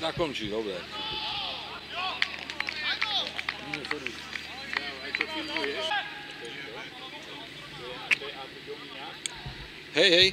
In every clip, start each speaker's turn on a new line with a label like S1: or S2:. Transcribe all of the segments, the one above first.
S1: Nakončí, dobre. Hej, hej.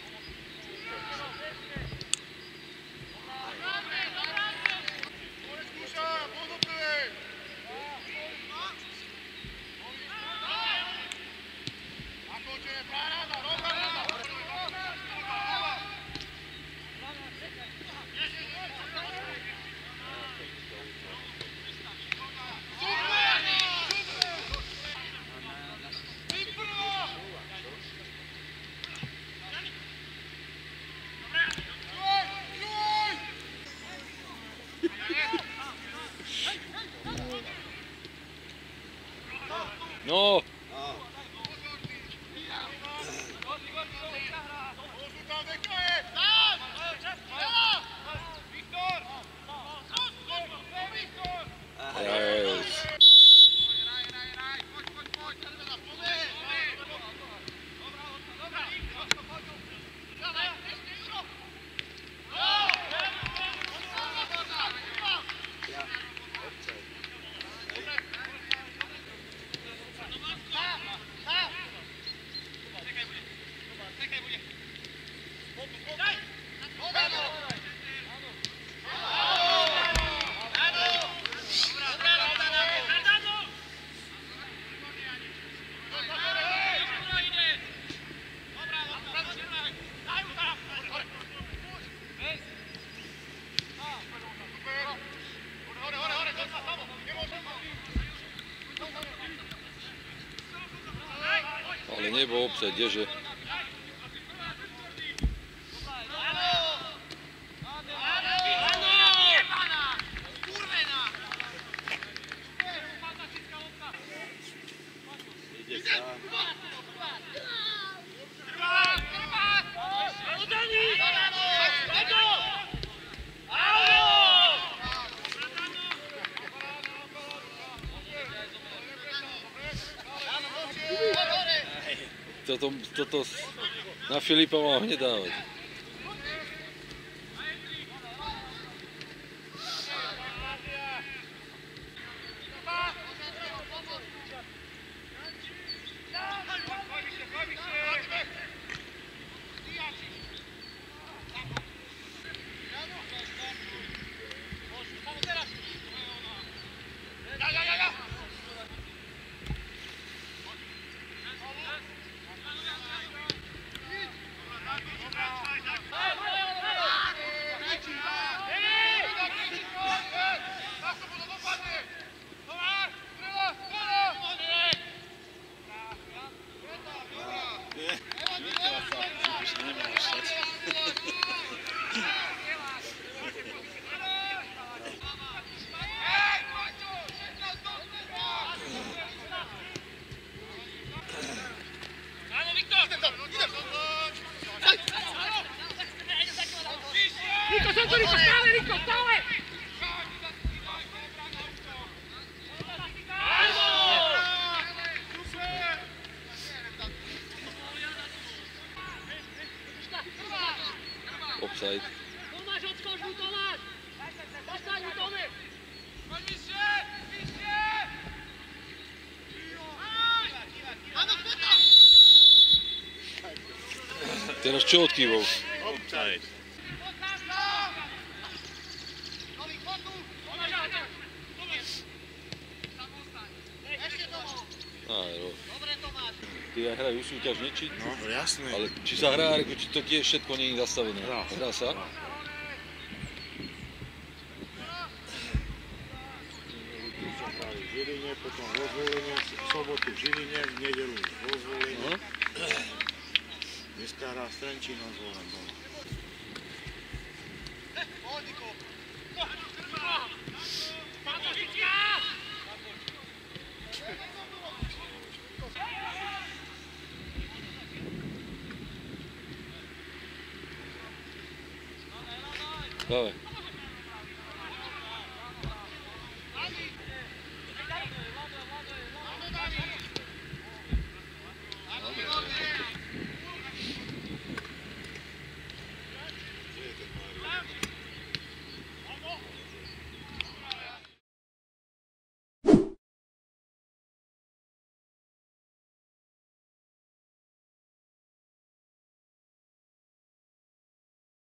S1: No. Ale nebol obsah, kdeže? Toto na Filipa mal hneď dávať. Offside.
S2: Tomáš, odskoč mu, Tomáš! Postaň mu, Tomi! Poď vyššie! Vyššie! Áno, poď tam!
S1: Teraz čo odkývol?
S3: Offside.
S1: Ty aj hrajú súťaž, nie? Či...
S3: No, jasné.
S1: Ale či sa hrá, či to tiež všetko nie je zastavené? Hrá sa?
S3: V Žiline, potom vo Zvolenie, v sobotu v Žiline, v nedeľu vo Zvolenie. Dneska hrá s Trenčínom Zvolen doma.
S1: Dávaj.